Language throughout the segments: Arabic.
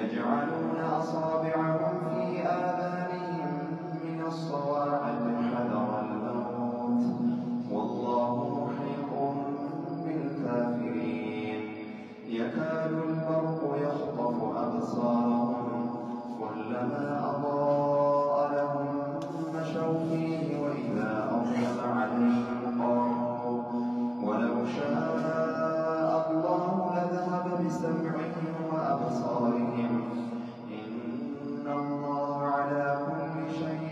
يجعلون أصابعهم في آذانهم من الصواعق حذر الموت والله محيط بالكافرين يكاد البرق يخطف أبصارهم كلما أضاء لهم مشوا فيه وإذا أظلم عليهم قاموا ولو شاء الله لذهب بسمعهم وأبصارهم إن الله على كل شيء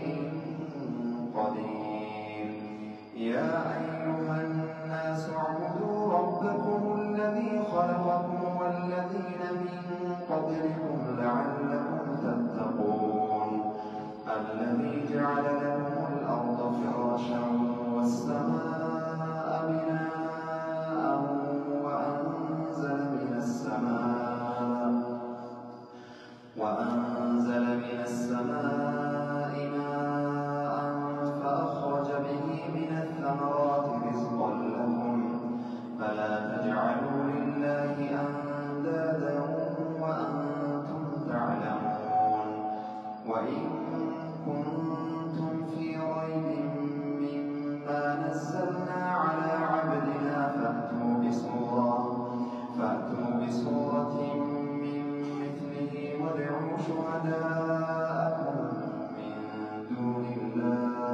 قدير يا أيها الناس اعبدوا ربكم الذي خلقكم والذين من قبلكم لعلكم تتقون الذي جعل لكم الأرض فراشا والسماء بناء وأنزل من السماء ماء فأخرج به من الثمرات رزقا لكم فلا تجعلوا لله أندادا وأنتم تعلمون وإن كنتم في ريب مما نزلنا على عبدنا فأتوا بسورة من مثله وادعوا شهداءكم من دون الله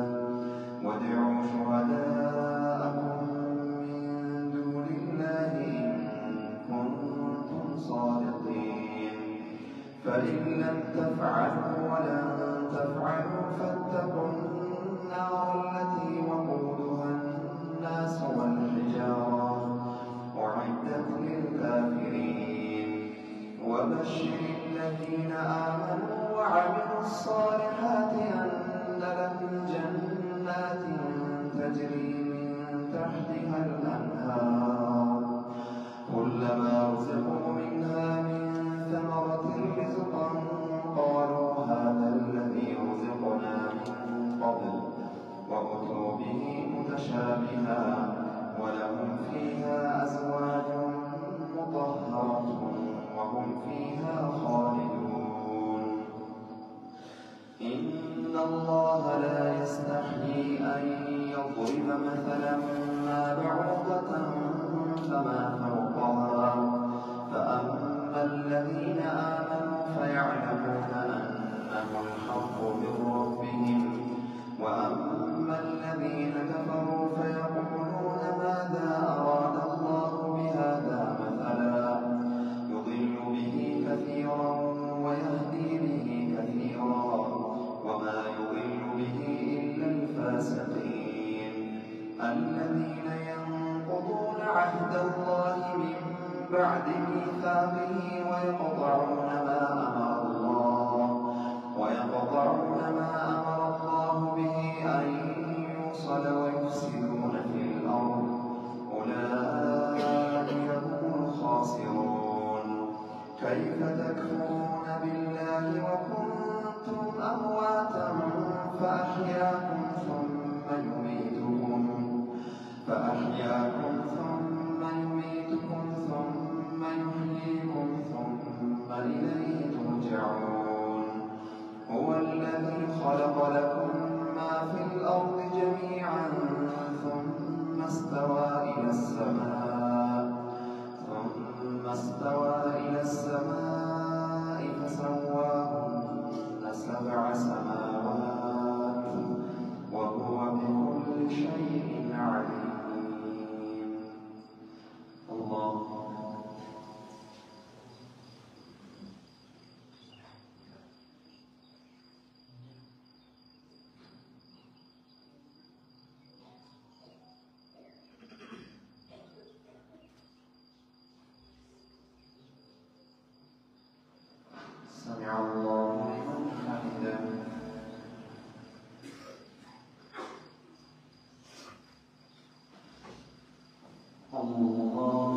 إن كنتم صادقين فإن لم تفعلوا ولن تفعلوا فاتقوا النار التي وقودها الناس والحجارة أعدت للكافرين وبشر الذين آمنوا وعملوا الصالحات أن لهم جنات تجري من تحتها الأنهار كلما رزقوا منها من ثمرة رزقا قالوا هذا الذي رزقنا من قبل وأتوا به متشابها ولهم فيها أزواج مطهرة وهم فيها خالدون إن الله لا يستحيي أن يضرب مثلا ما بعوضة فما فوقها فأما الذين آمنوا فيعلمون أنه الحق من ربهم وأما الذين كفروا فيقولون ماذا أراد الله بهذا مثلا يضل به كثيرا ويهدي به كثيرا وما يضل به إلا الفاسقين الذين ينقضون عهد الله من بعد ميثاقه ويقطعون ما أمر الله به أن يوصل ويفسدون في الأرض أولئك هم الخاسرون كيف تكفرون بالله وكنتم أمواتا فأحياكم ثم يميتكم ثم يحييكم ثم إليه ترجعون هو الذي خلق لكم ما في الأرض جميعا ثم استوى إلى السماء فسواهن 7 سماوات وهو بكل شيء عليم الله سمع الله لمن حمده الله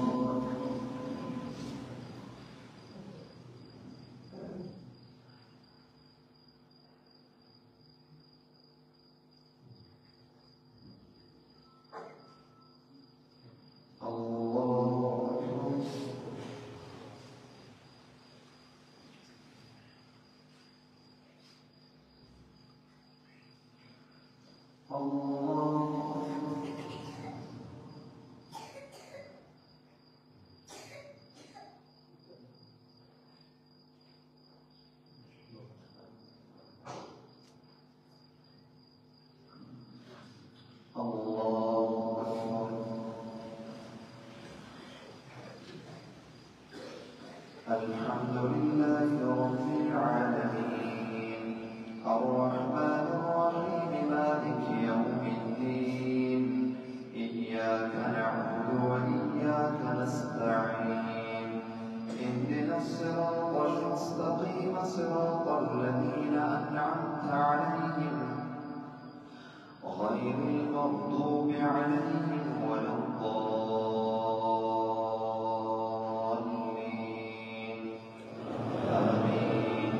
الحمد لله رب العالمين الرحمن الرحيم مالك يوم الدين إياك نعبد وإياك نستعين اهدنا الصراط المستقيم صراط الذين أنعمت عليهم غير المغضوب عليهم ولا الضالين آمين.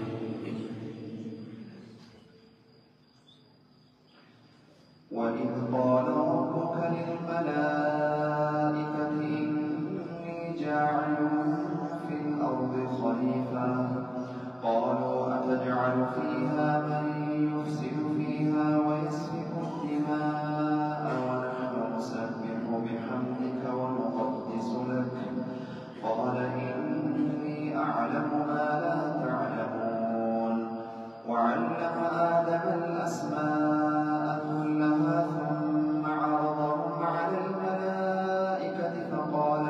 وإذ قال ربك للملائكة إني جاعل في الأرض خليفة قالوا أتجعل فيها من يفسد فيها ويسفك الدماء ونحن نسبح بحمدك ونقدس لك قال إني أعلم ما لا تعلمون وعلم آدم الأسماء كلها ثم عرضهم على الملائكة فقال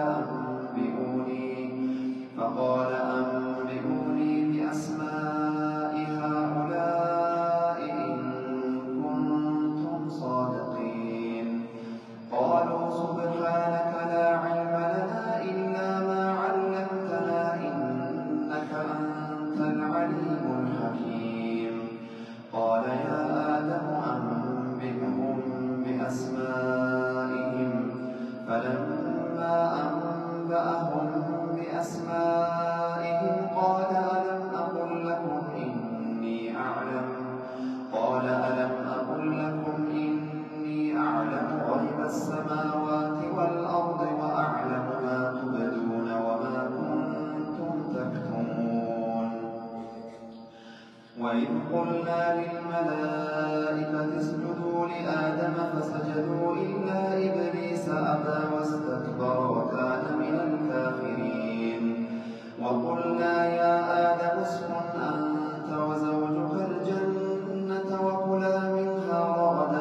أنبئوني بأسماء هؤلاء إن كنتم صادقين قالوا سبحانك لا علم لنا إلا ما علمتنا إنك أنت العليم الحكيم قال يا آدم أنبئهم بأسمائهم فلما أنبأهم بأسمائهم قال ألم أقل لكم إني أعلم غيب السماوات والأرض وأعلم ما تبدون وما كنتم تكتمون وإذ قلنا للملائكة اسجدوا لآدم فسجدوا إلا إبليس أبى واستكبر وكان من الكافرين وقلنا يا آدم اسكن أنت وزوجك الجنة وكلا منها رغدا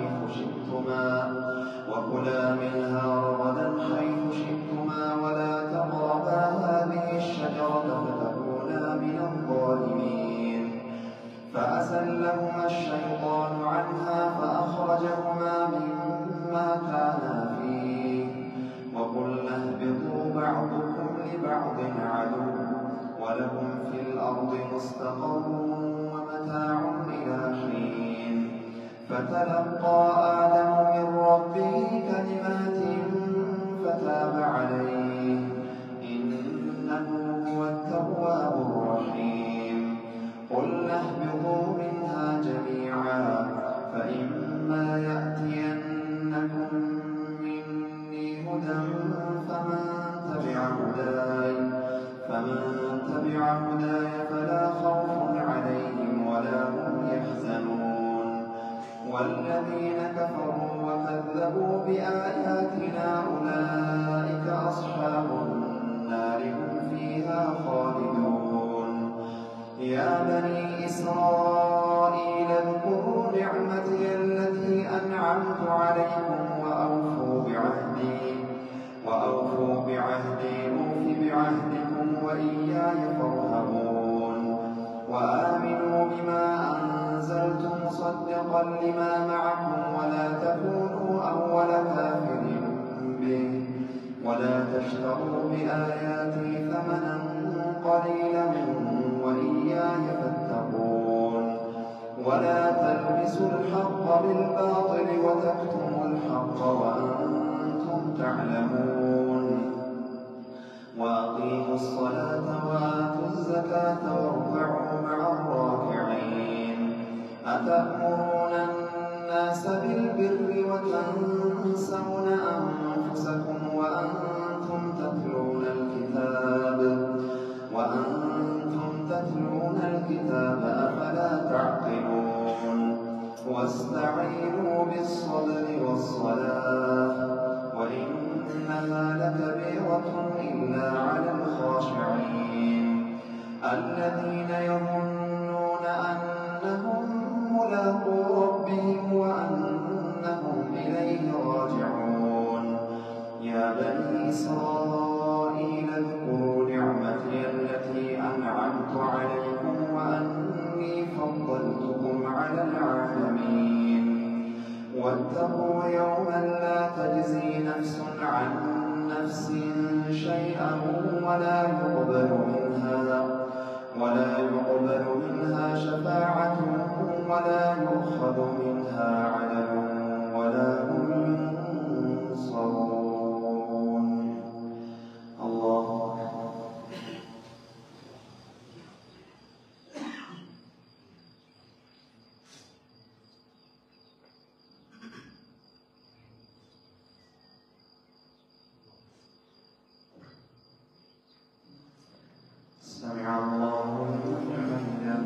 حيث شئتما ولا تقربا هذه الشجرة فتكونا من الظالمين فأزلهما الشيطان عنها فأخرجهما مما كانا فيه وقلنا اهبطوا بعضكم لبعض عدو ولهم في الأرض مستقر ومتاع إلى حين فتلقى آدم من ربه كلمات فتاب عليه إنه هو التواب الرحيم قلنا اهبطوا منها جميعا فإما يأتينكم مني هدى فمن تبع هداي فلا خوف عليهم ولا هم يحزنون والذين كفروا وكذبوا بآياتنا أولئك أصحاب النار هم فيها خالدون يا بني إسرائيل اذكروا نعمتي التي أنعمت عليكم وأوفوا بعهدي أوف بعهدكم وإياي فارهبون وآمنوا بما أنزلت مصدقا لما معكم ولا تكونوا أول كافر به ولا تشتروا بآياتي ثمنا قليلا وإياي فاتقون ولا تلبسوا الحق بالباطل وتكتموا الحق وأنتم تعلمون وأقيموا الصلاة وآتوا الزكاة واركعوا مع الراكعين أتأمرون الناس بالبر وتنسون أنفسكم وأنتم تتلون الكتاب أفلا تعقلون واستعينوا الذين يظنون أنهم ملاقو ربهم وأنهم إليه راجعون. يا بني إسرائيل اذكروا نعمتي التي أنعمت عليكم وأني فضلتكم على العالمين. واتقوا يوما لا تجزي نفس عن نفس شيئا ولا يقبل منها شفاعة ولا يؤخذ منها عدل ولا هم ينصرون. الله سمع الله لمن حمده.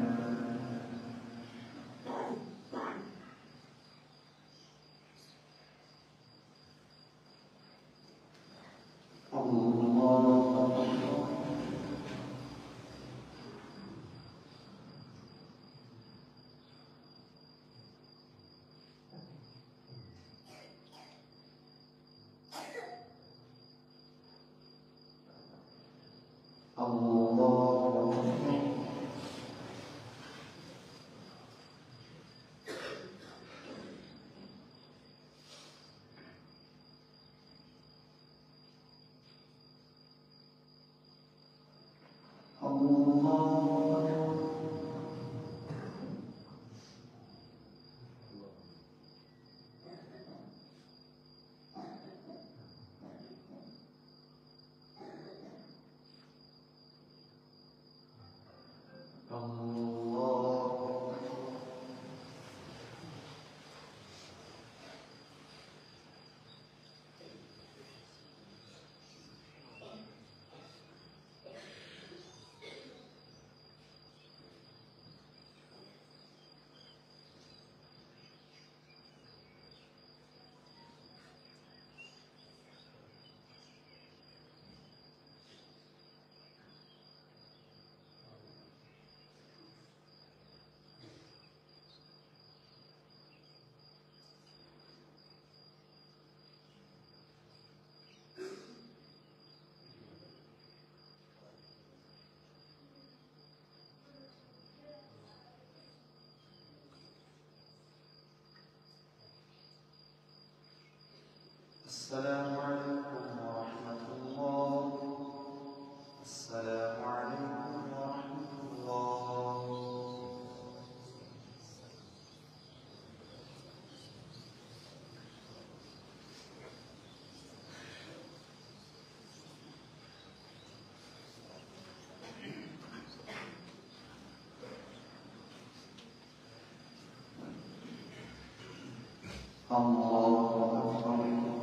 السلام عليكم ورحمة الله. السلام عليكم ورحمة الله. الله أكبر.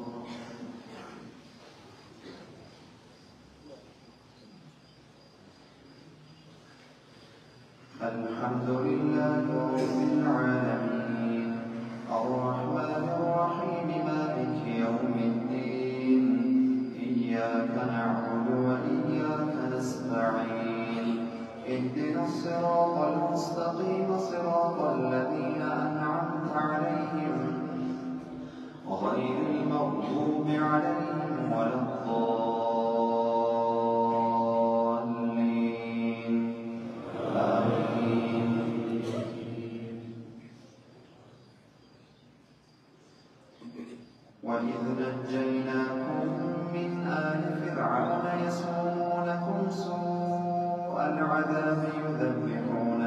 الحمد لله رب العالمين الرحمن الرحيم مالك يوم الدين إياك نعبد وإياك نستعين اهدنا الصراط المستقيم صراط الذين أنعمت عليهم غير المغضوب عليهم ولا الضالين. آمين. وإذ نجيناكم من آل فرعون يسومونكم سوء العذاب يذبحون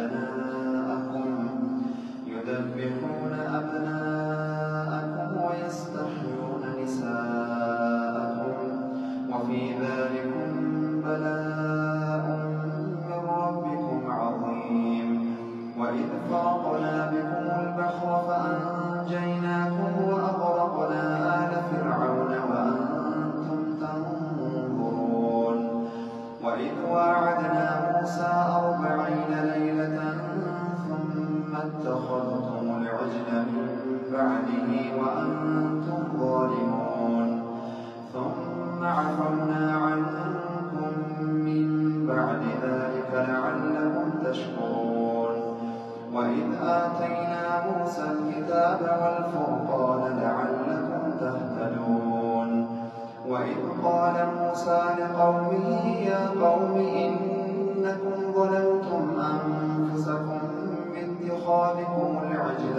أبناءكم ويستحيون نساءكم وفي ذلكم بلاء من ربكم عظيم. وإذ فرقنا بكم البحر فأنجيناكم وأغرقنا آل فرعون وأنتم تنظرون. وإذ واعدنا موسى 40 ليلة ثم اتخذتم العجل من بعده وأنتم ظالمون ثم عفونا عنكم من بعد ذلك لعلكم تشكرون وإذ آتينا موسى الكتاب والفرقان لعلكم تهتدون وإذ قال موسى لقومه يا قوم إنكم ظلمتم أنفسكم باتخاذكم العجل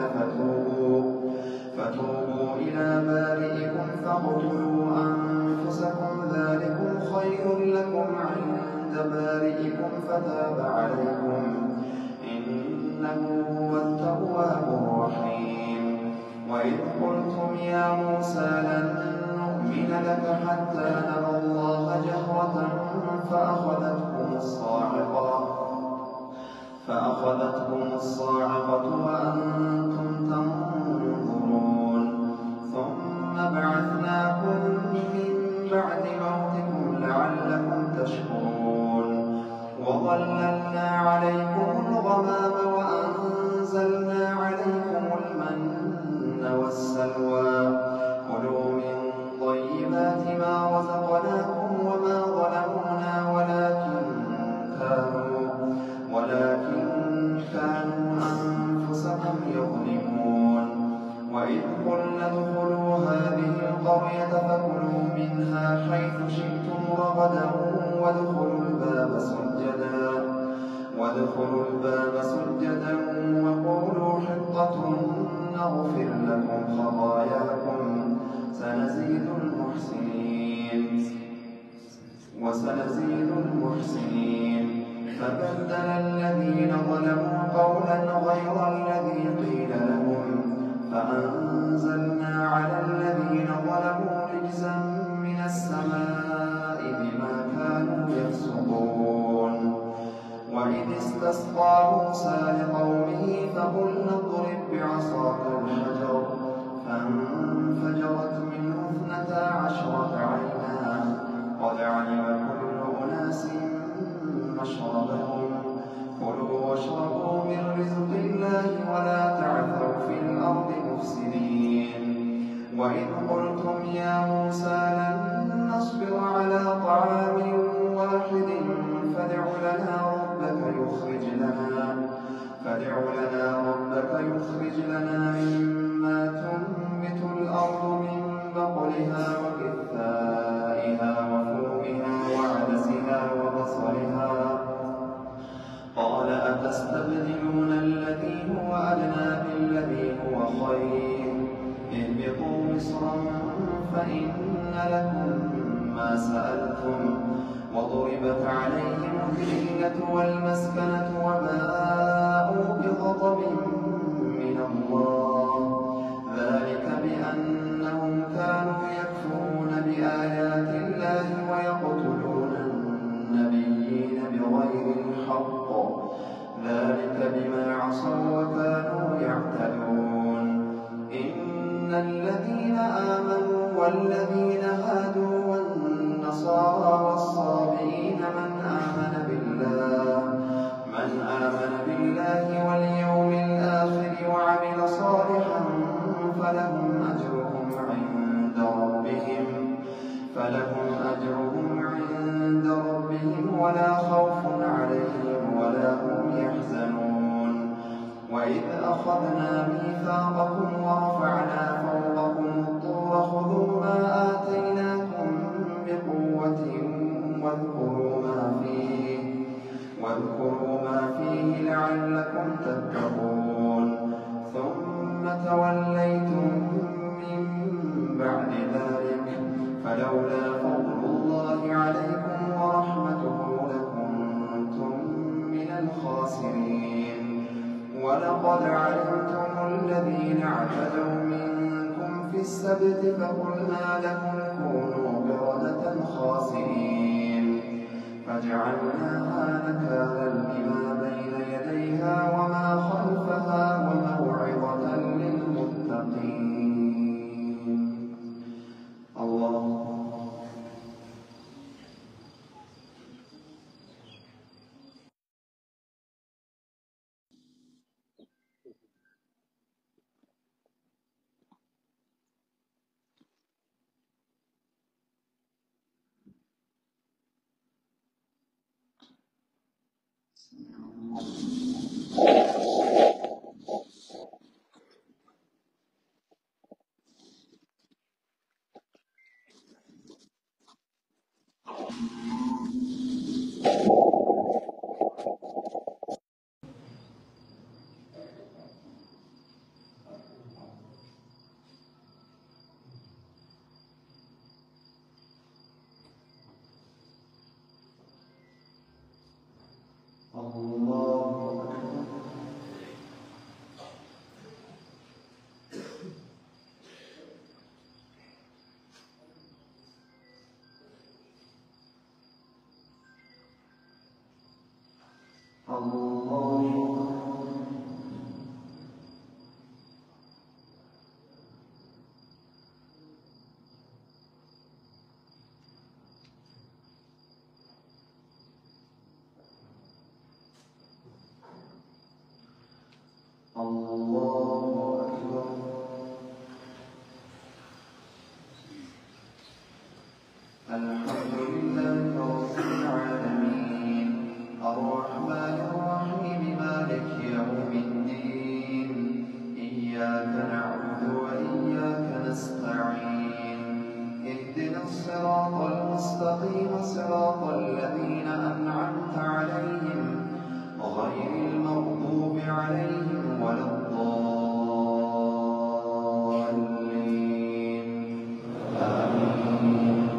فتوبوا إلى بارئكم فاقتلوا أنفسكم ذلكم خير لكم عند بارئكم فتاب عليكم إنه هو التواب الرحيم وإذ قلتم يا موسى لن نؤمن لك حتى نرى الله جهرة فأخذتكم الصاعقة وأنتم تنظرون ثم بعثناكم من بعد موتكم لعلكم تشكرون وظللنا عليكم الغمام وأنزلنا عليكم المن والسلوى كلوا من طيبات ما رزقناكم وما ظلمونا ولكن كانوا أنفسهم يظلمون وإذ قلنا ادخلوا هذه القرية فكلوا منها حيث شئتم رغدا وادخلوا الباب سجدا وقولوا حطة نغفر لكم خطاياكم وسنزيد المحسنين فبدل الذين ظلموا قولا غير الذي قيل لهم فأنزلنا على الذين ظلموا رجزا من السماء بما كانوا يفسقون وإذ استسقى موسى لقومه فقلنا اضرب بعصاك الحجر فانفجرت منه 12 عينا قد علم كل أناس مشربهم كلوا واشربوا من رزق الله ولا تعثوا في الأرض مفسدين وإذ قلتم يا موسى لن نصبر على طعام واحد فادع لنا ربك يخرج لنا مما تنبت الأرض من بقلها وكثائها وفومها وعدسها وبصلها قال أتستبدلون الذي هو أدنى بالذي هو خير اهبطوا مصرا فإن لكم ما سألتم وضربت عليهم الذلة والمسكنة وباءوا بغضب من الله ذلك بأنهم كانوا يكفرون بآيات الله ويقتلون النبيين بغير الحق ذلك بما عصوا وكانوا يعتدون إن الذين آمنوا والذين هادوا والنصارى والصابئين من آمن بالله واليوم الآخر وعمل صالحا فلهم أجرهم عند ربهم ولا خوف عليهم ولا هم يحزنون وإذ أخذنا ميثاقكم ورفعنا فوقكم الطور خذوا ما آتيناكم بقوة واذكروا ما فيه لعلكم تتقون ثم توليتم من بعد ذلك فلولا فضل الله عليكم ورحمته لكنتم من الخاسرين ولقد علمتم الذين اعتدوا منكم في السبت فقلنا لهم كونوا قردة خاسرين فجعلناها نكالا لما بين يديها وما خلفها وموعظة للمتقين الله الحمد لله رب العالمين الرحمن الرحيم مالك يوم الدين إياك نعبد وإياك نستعين اهدنا الصراط المستقيم صراط الذين أنعمت عليهم غير المغضوب عليهم ولا الضالين آمين.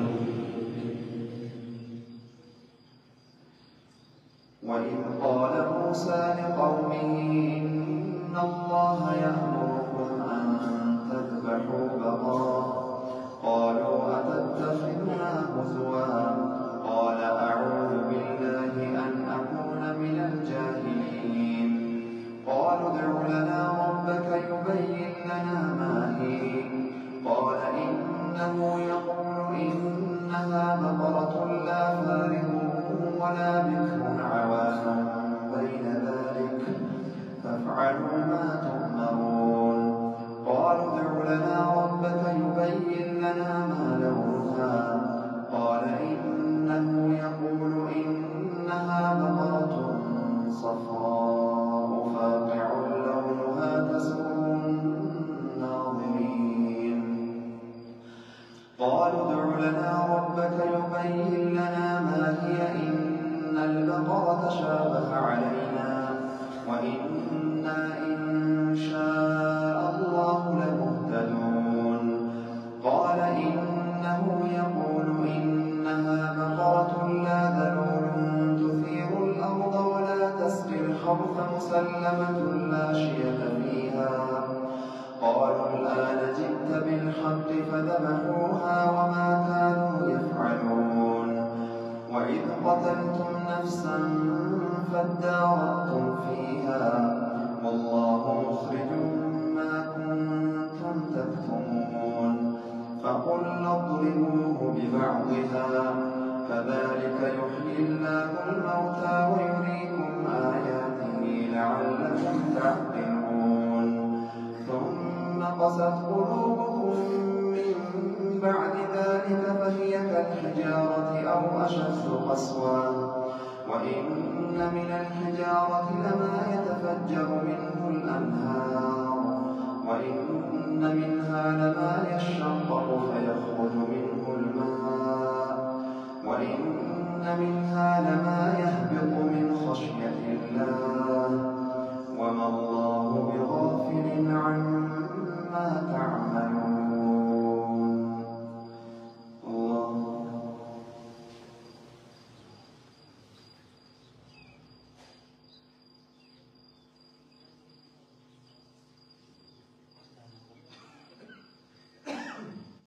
وإذ قال موسى لقومه إن الله يأمركم أن تذبحوا بقرة قالوا أتتخذنا هزوا قال أعوذ بالله أن أكون من الجاهلين قالوا ادع لنا ربك يبين لنا ما هي قال إنه يقول إنها بقرة لا فارغ ولا بكر عوان بين ذلك فافعلوا ما تؤمرون قالوا ادع لنا ربك يبين لنا ما لونها قال إنه يقول إنها بقرة صفراء فاقع لونها تسر الناظرين قالوا ادع لنا ربك يبين لنا ما هي إن البقرة تشابه علينا وإنا إن شاء الله لمهتدون قال إنه يقول إنها بقرة لا ذلول تثير الأرض ولا تسقي الحرث مسلمة لا شية فيها قالوا الآن جئت بالحق فذبحوها وما كانوا يفعلون وإذ قتلتم نفسا فادارأتم فيها والله مخرج ما كنتم تكتمون فقلنا اضربوه ببعضها كذلك يحيي الله الموتى ويريكم آياته لعلكم تعقلون ثم قست قلوبكم من بعد ذلك فهي كالحجارة أو أشد قسوة وإن من الحجارة لما يتفجر منه الأنهار وإن منها لما يشقق فيخرج